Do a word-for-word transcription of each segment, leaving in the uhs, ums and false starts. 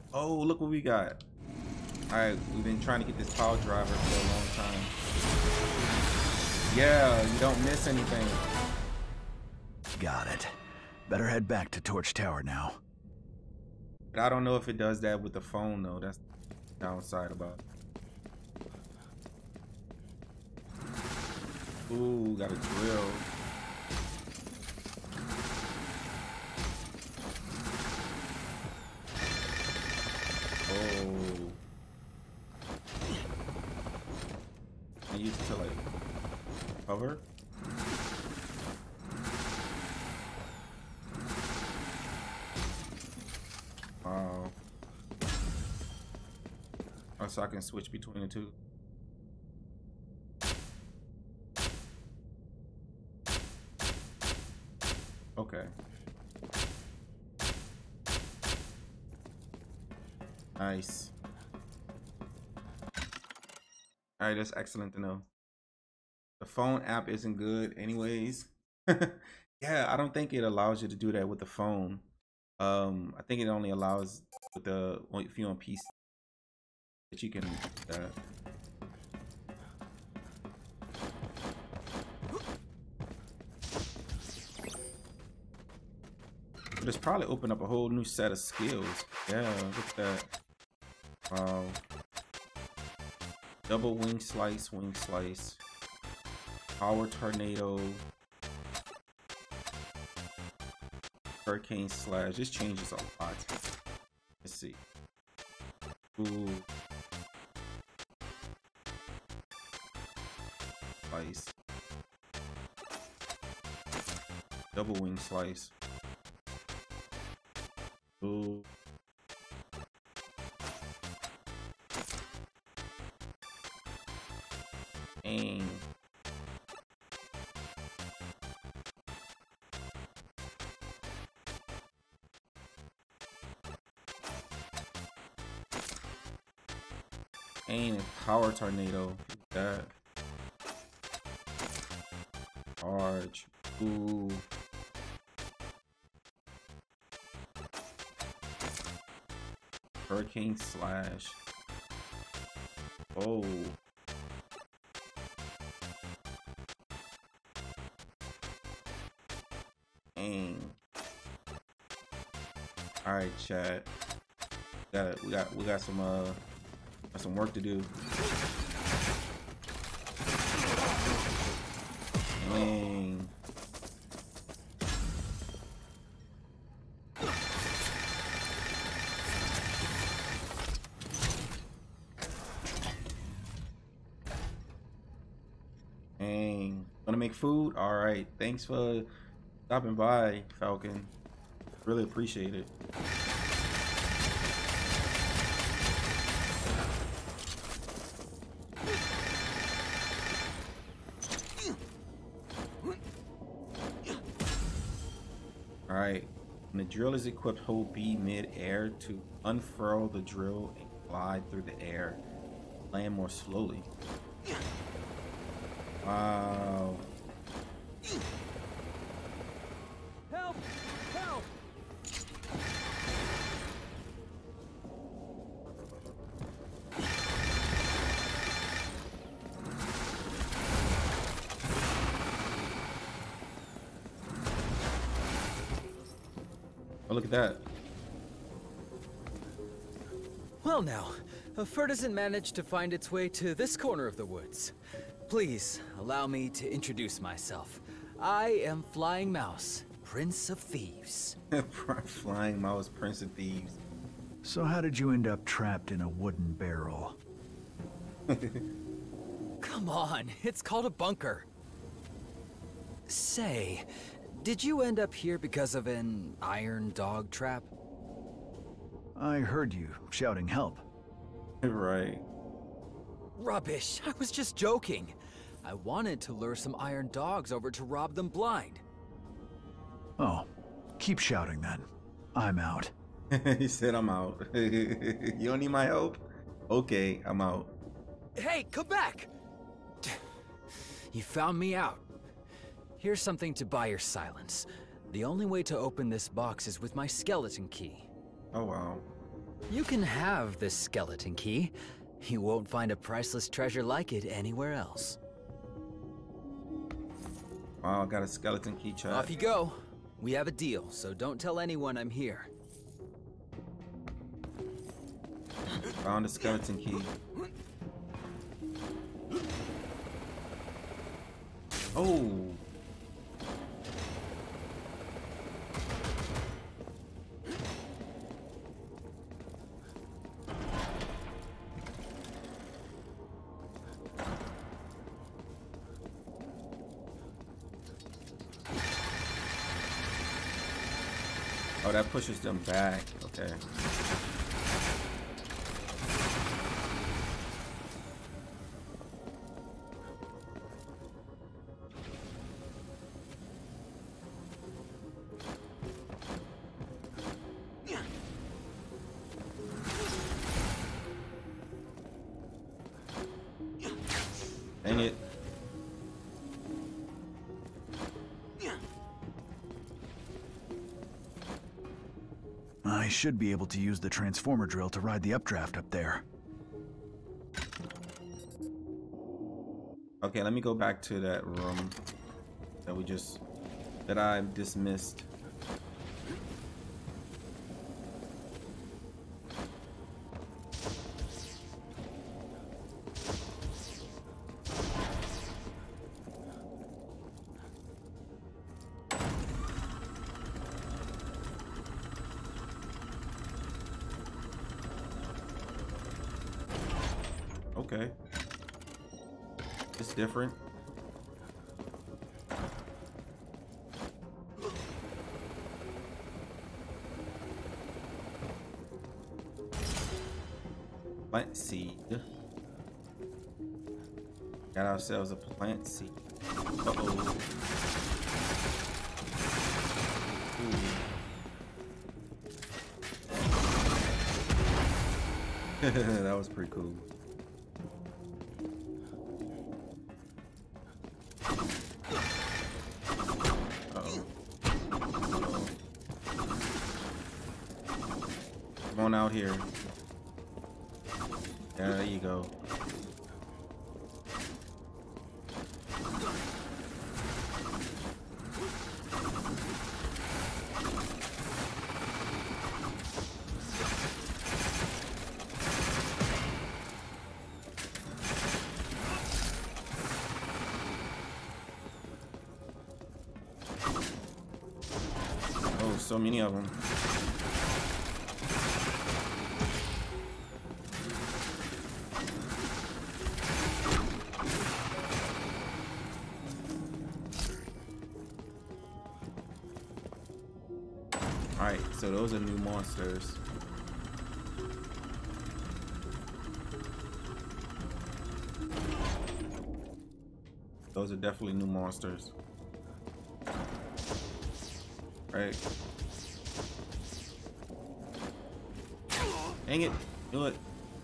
Oh, look what we got. All right, we've been trying to get this power driver for a long time. Yeah, you don't miss anything. Got it. Better head back to Torch Tower now. But I don't know if it does that with the phone though. That's the downside about it. Ooh, got a drill. Oh. I use it to like cover. Wow. Oh, so I can switch between the two. Okay. Nice. All right, that's excellent to know. The phone app isn't good anyways. Yeah, I don't think it allows you to do that with the phone. Um, I think it only allows with the if you're on P C that you can do that. But it's probably opened up a whole new set of skills. Yeah, look at that. Wow. Double wing slice, wing slice. Power tornado. Hurricane slash. This changes a lot. Let's see. Ooh. Slice. Double wing slice. Ooh. Aim. Aim and power tornado. That. Charge. Ooh. Hurricane slash. Oh. Aim. All right, chat. We got we got we got some uh got some work to do. Aim. Dang. Wanna make food? Alright. Thanks for stopping by, Falcon. Really appreciate it. Alright. When the drill is equipped, hold B mid-air to unfurl the drill and glide through the air. Land more slowly. Wow. Help! Help! Oh, look at that. Well now, F I R hasn't managed to find its way to this corner of the woods. Please, allow me to introduce myself. I am Flying Mouse, Prince of Thieves. Flying Mouse, Prince of Thieves. So how did you end up trapped in a wooden barrel? Come on, it's called a bunker. Say, did you end up here because of an iron dog trap? I heard you shouting help. Right. Rubbish, I was just joking. I wanted to lure some iron dogs over to rob them blind. Oh, keep shouting then. I'm out. He said I'm out. You don't need my help? Okay, I'm out. Hey, come back! You found me out. Here's something to buy your silence. The only way to open this box is with my skeleton key. Oh wow. You can have this skeleton key. You won't find a priceless treasure like it anywhere else. Oh, I got a skeleton key, chat. Off you go. We have a deal, so don't tell anyone I'm here. Found a skeleton key. Oh. Oh, that pushes them back. Okay. Dang it. I should be able to use the transformer drill to ride the updraft up there. Okay, let me go back to that room that we just that I dismissed. Okay. It's different. Plant seed. Got ourselves a plant seed. Uh-oh. That was pretty cool. Come on out here. Yeah, there you go. Oh, so many of them. Alright, so those are new monsters. Those are definitely new monsters. Right. Dang it. Do it.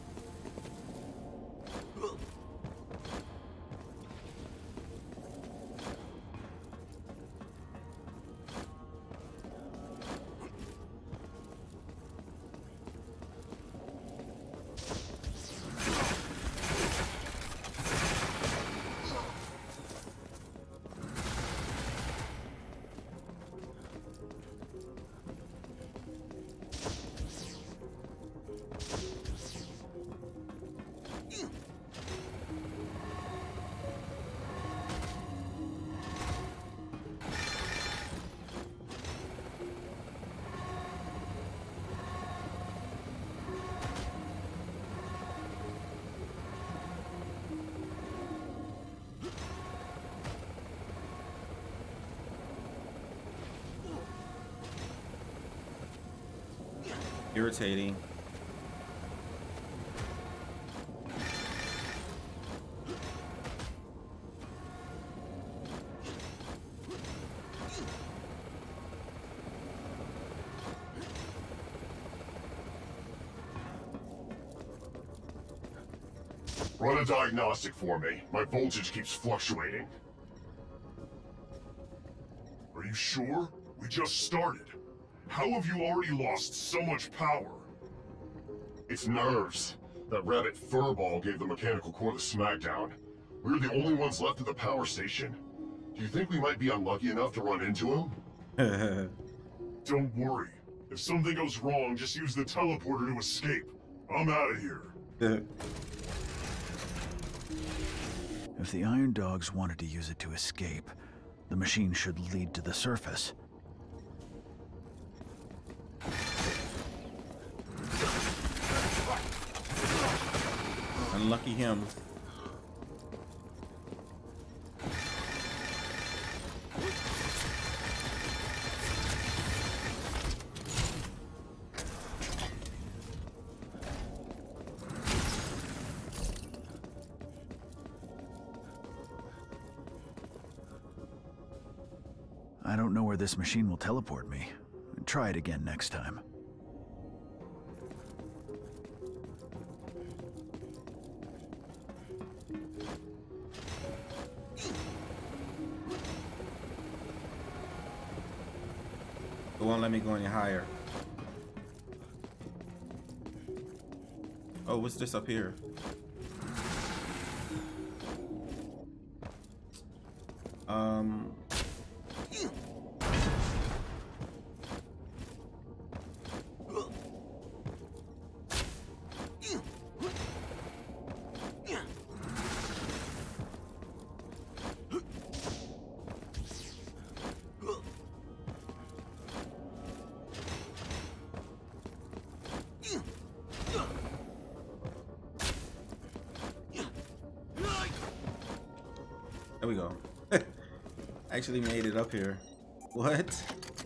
Irritating. Run a diagnostic for me. My voltage keeps fluctuating. Are you sure? We just started. How have you already lost so much power? It's nerves. That rabbit furball gave the mechanical core the smackdown. We're the only ones left at the power station. Do you think we might be unlucky enough to run into him? Don't worry. If something goes wrong, just use the teleporter to escape. I'm out of here. If the Iron Dogs wanted to use it to escape, the machine should lead to the surface. Unlucky him. I don't know where this machine will teleport me. Try it again next time. It won't let me go any higher. Oh, what's this up here? Um... There we go. Actually made it up here. What?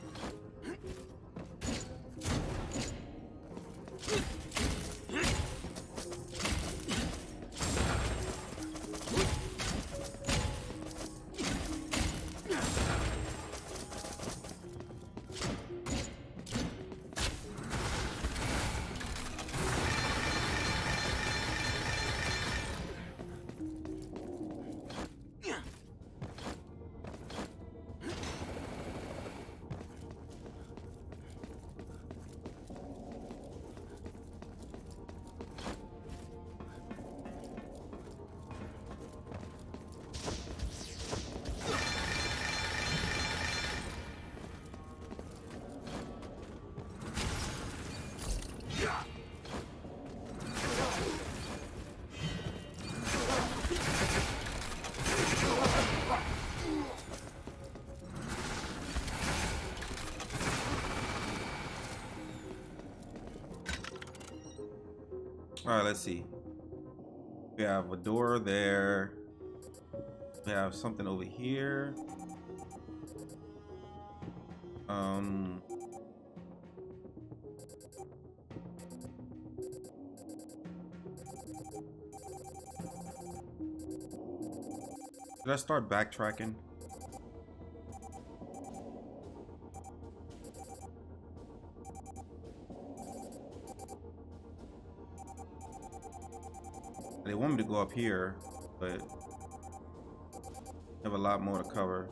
All right, let's see. We have a door there. We have something over here. Um. Did I start backtracking? They want me to go up here, but I have a lot more to cover.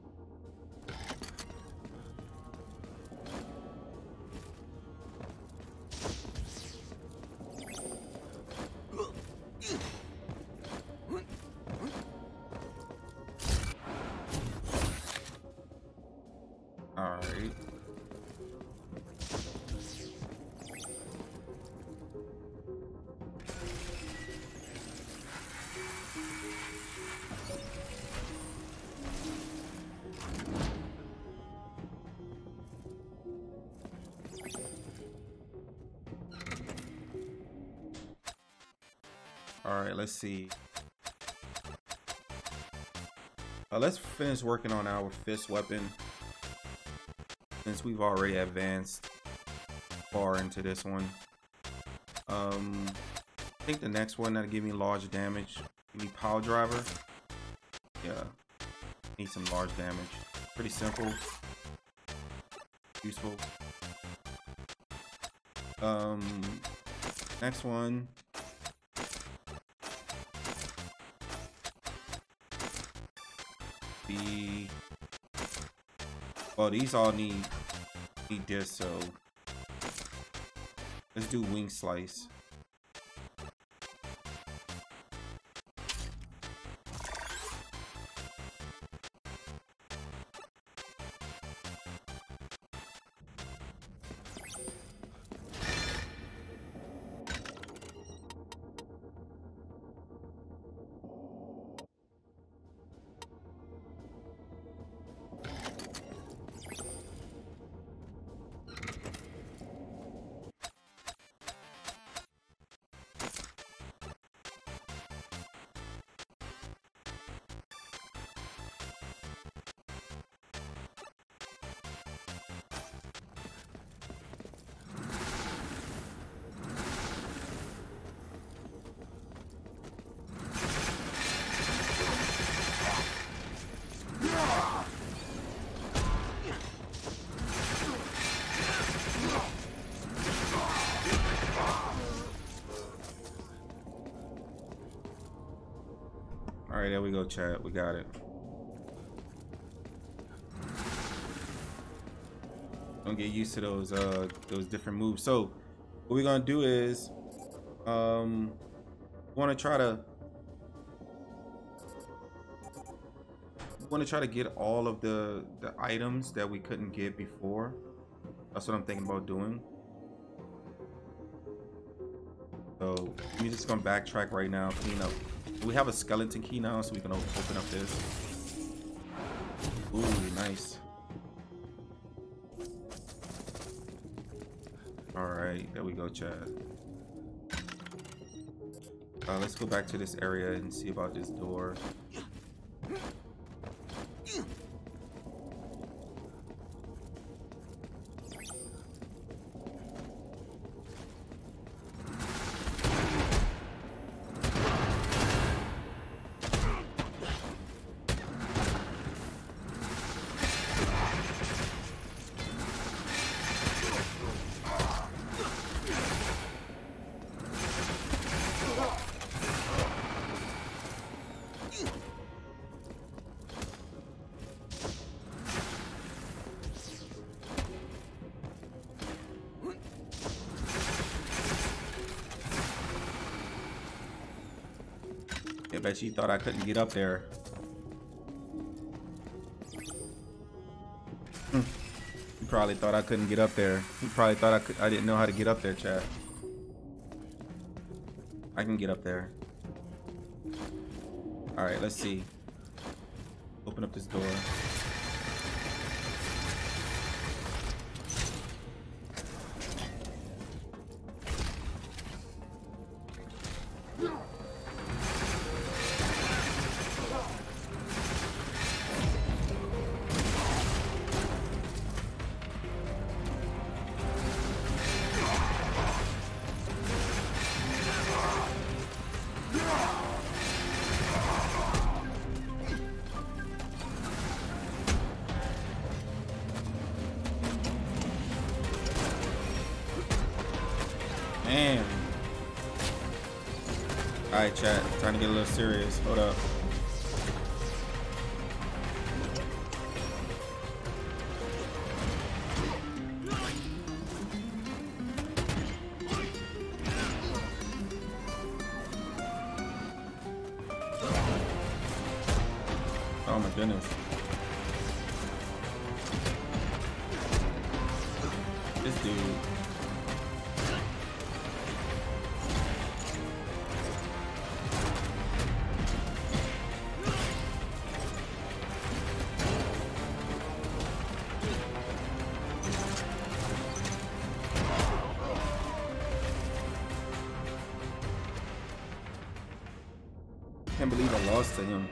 All right. All right, let's see. Uh, let's finish working on our F I S T weapon, since we've already advanced far into this one. Um, I think the next one that'll give me large damage. Give me Power Driver. Yeah, need some large damage. Pretty simple, useful. Um, next one. The well, these all need need this, so let's do Wing Slice. All right, there we go, chat. We got it. Don't get used to those uh those different moves. So what we're gonna do is um we want to try to we want to try to get all of the the items that we couldn't get before. That's what I'm thinking about doing. So we're just gonna backtrack right now, clean up. We have a skeleton key now, so we can open up this. Ooh, nice. All right, there we go, Chad. Uh, let's go back to this area and see about this door. I bet you thought I couldn't get up there. Hmm. You probably thought I couldn't get up there. You probably thought I could. I didn't know how to get up there, chat. I can get up there. All right, let's see. Open up this door. Damn. Alright, chat. Time to get a little serious. Hold up. Oh my goodness. This dude. Can't believe I lost to him.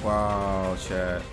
Wow, chat.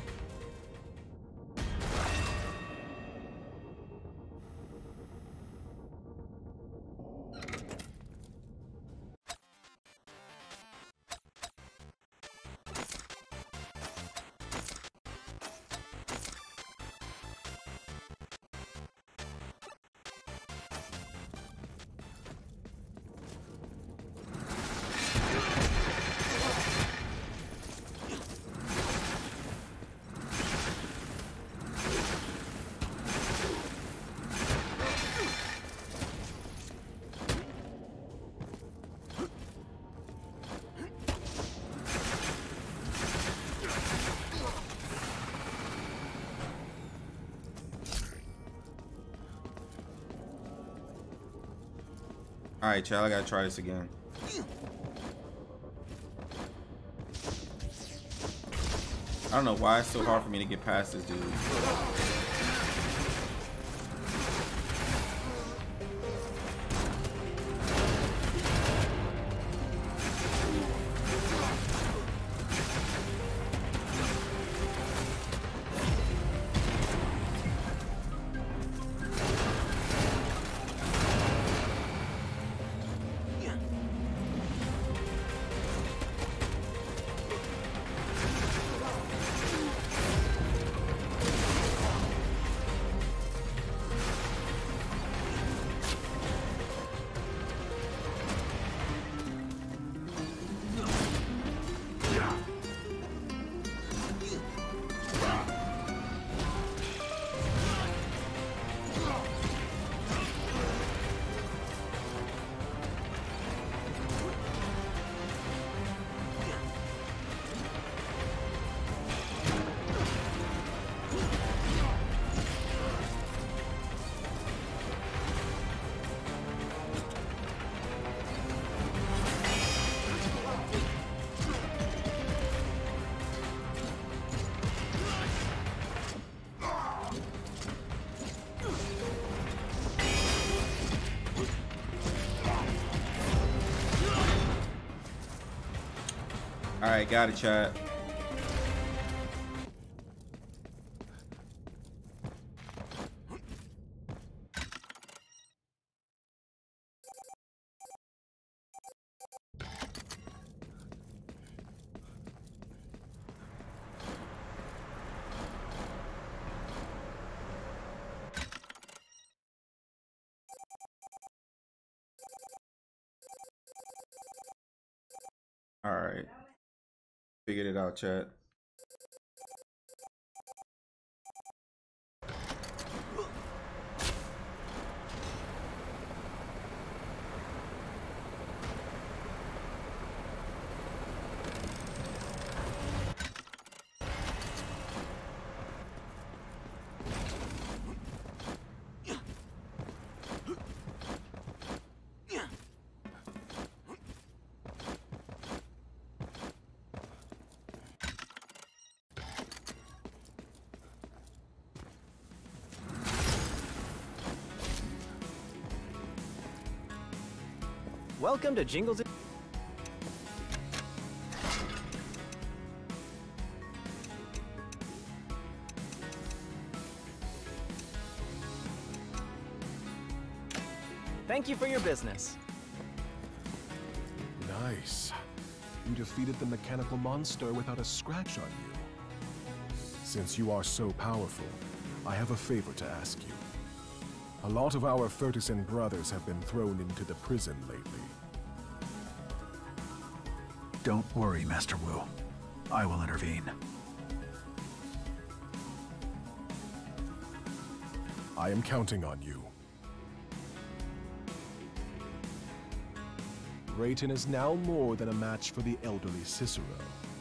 All right, child, I gotta try this again. I don't know why it's so hard for me to get past this dude. All right, got it, chat. All right, figured it out, chat. Welcome to Jingles. Thank you for your business. Nice. You defeated the mechanical monster without a scratch on you. Since you are so powerful, I have a favor to ask you. A lot of our F I S T brothers have been thrown into the prison lately. Don't worry, Master Wu. I will intervene. I am counting on you. Rayton is now more than a match for the elderly Cicero.